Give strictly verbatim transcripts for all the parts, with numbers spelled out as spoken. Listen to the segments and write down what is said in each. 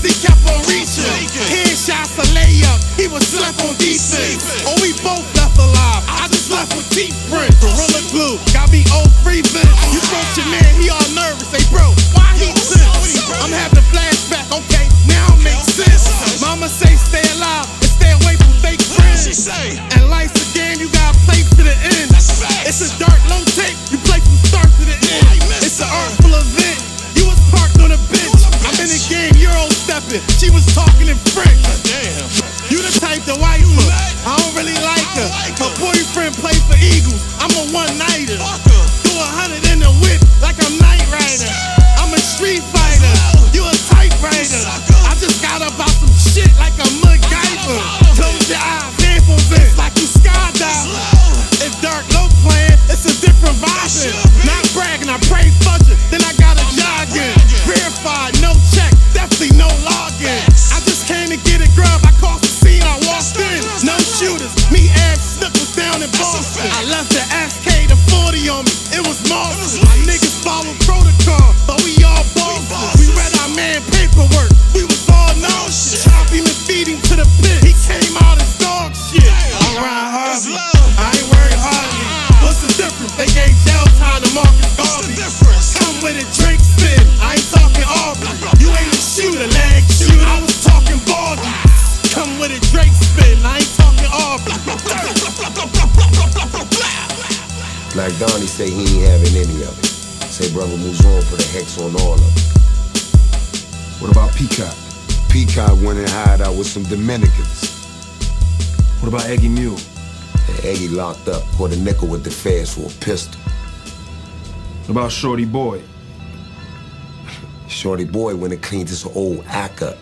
he kept on reaching. Headshots a layup, he was slept on defense. Oh, we both left alive, I just left with teeth prints. Gorilla glue, got me old freezing. You broke your man, he all nervous. Say, bro, why he tense? I'm having a flashback, okay, now it makes sense. Mama say stay alive and stay away from fake friends. And life's a game, you gotta play to the end. It's a dark, low tape, you play from start to the end. It's an artful event, you was parked on a bench. I'm in the game, Euro stepping, she was talking in French. You the type to wife her, I don't really like her. Her boyfriend plays for Eagles, I'm a one-nighter. Do a hundred in the whip like I'm Knight Rider. I'm a street fighter, you a typewriter. I just got about some shit like a MacGyver. Close your eyes, headphones in, like you skydiving. If Dark Low playing, it's a different vibe. Not bragging, I pray budget, then I got a jogging. Verified, no check, definitely no login. I just came to get a grub, I crossed the scene, I walked in. No shooters, me Ab Snook was down in Boston. I left the S K to forty on me, it was Martin. My niggas follow protocol, but we all bosses. We read our man paperwork, we was all nauseous. Chop him and feed him to the pit, he came out as dog shit. I'm Ryan Harvey, I ain't worried hardly. What's the difference? They gave jail time to Marcus Garvey. Come with a Drake spin, I ain't talking Aubrey. You ain't a shooter, leg shooter, I was talking Baldy. Come with a Drake spin, I ain't talking Aubrey. Black Donnie say he ain't having any of it. Say brother moves on, put a hex on all of it. What about Peacock? Peacock went and hired out with some Dominicans. What about Eggy Mule? And Eggy locked up, caught a nickel with the feds for a pistol. What about Shorty Boy? Shorty Boy went and cleaned his old act up.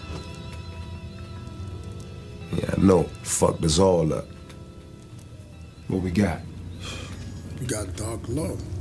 Yeah, I know. Fucked us all up. What we got? We got Dark Low.